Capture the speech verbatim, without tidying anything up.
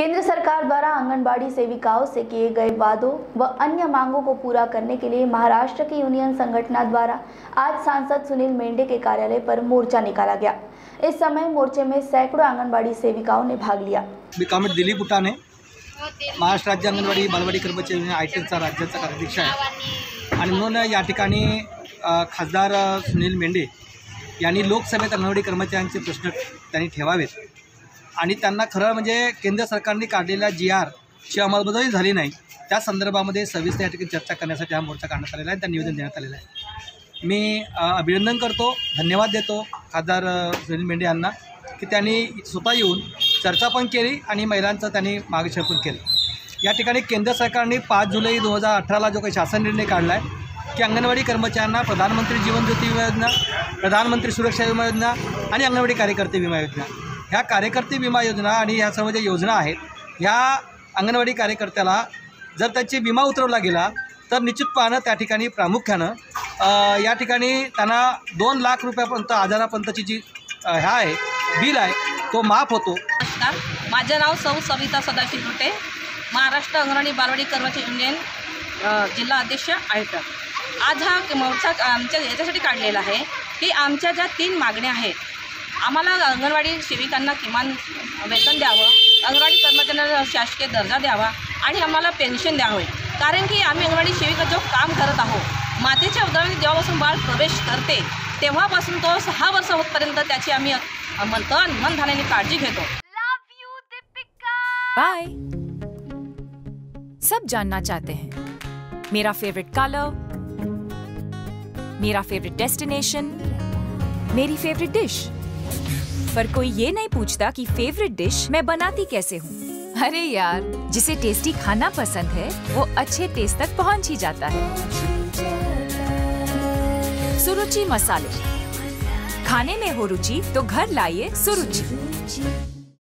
केंद्र सरकार द्वारा आंगनबाड़ी सेविकाओं से किए गए वादों व अन्य मांगों को पूरा करने के लिए महाराष्ट्र की यूनियन संगठन द्वारा आज सांसद सुनील मेंढे के कार्यालय पर मोर्चा निकाला गया। इस समय मोर्चे में सैकड़ों आंगनबाड़ी सेविकाओं ने भाग लिया। मी कामेट दिलीप उटाने महाराष्ट्र राज्य अंगणवाडी बालवाडी कर्मचारी आयटीचा राज्याचा कार्याध्यक्ष आहे आणि म्हणून या ठिकाणी खासदार सुनील मेंढे यांनी लोकसभेत अंगणवाडी कर्मचाऱ्यांचे प्रश्न त्यांनी ठेवावेत आणि त्यांना खरं म्हणजे केंद्र सरकारने काढलेल्या जी आरची अंमलबजावणी झाली नाही त्या संदर्भामध्ये सविस्तर या ठिकाणी चर्चा करण्यासाठी हा मोर्चा काढण्यात आलेला आहे, त्या निवेदन देण्यात आलेलं आहे। मी अभिनंदन करतो, धन्यवाद देतो खासदार सुनील मेंढे यांना की त्यांनी स्वतः येऊन चर्चा पण केली आणि महिलांचं त्यांनी मार्गदर्शन पण केलं। या ठिकाणी केंद्र सरकारने पाच जुलै दोन हजार अठराला जो काही शासन निर्णय काढला आहे की अंगणवाडी कर्मचाऱ्यांना प्रधानमंत्री जीवन ज्योती विमा योजना, प्रधानमंत्री सुरक्षा विमा योजना आणि अंगणवाडी कार्यकर्ते विमा योजना, ह्या कार्यकर्ते विमा योजना आणि ह्या सर्व ज्या योजना आहेत ह्या अंगणवाडी कार्यकर्त्याला जर त्याची विमा उतरवला गेला तर निश्चितपणे त्या ठिकाणी प्रामुख्यानं या ठिकाणी त्यांना दोन लाख रुपयापर्यंत हजारापर्यंतची जी ह्या आहे बिल आहे तो माफ होतो। नमस्कार, माझे नाव सौ सविता सदाशिव कुटे, महाराष्ट्र अंगणवाडी बालवाडी कर्मचारी युनियन जिल्हा अध्यक्ष आहेत। आज हा मोर्चा आमच्या याच्यासाठी काढलेला आहे की आमच्या ज्या तीन मागण्या आहेत, आम्हाला अंगणवाडी सेविकांना किमान वेतन द्यावं, अंगणवाडी कर्मचाऱ्यांना शासकीय दर्जा द्यावा आणि आम्हाला पेन्शन द्यावे। कारण की आम्ही अंगणवाडी सेविका जो काम करत आहोत, मातेच्या उदराने जेव्हापासून बाळ प्रवेश करते तेव्हापासून तो सहा वर्ष होतपर्यंत त्याची आम्ही तन मन धनाने काळजी घेतो। बाय। सब जानना चाहते हैं मेरा फेवरेट कलर, मेरा फेवरेट डेस्टिनेशन, मेरी फेवरेट डिश, पर कोई ये नहीं पूछता कि फेवरेट डिश मैं बनाती कैसे हूँ। अरे यार, जिसे टेस्टी खाना पसंद है वो अच्छे टेस्ट तक पहुँच ही जाता है। सुरुचि मसाले, खाने में हो रुचि तो घर लाइए सुरुचि।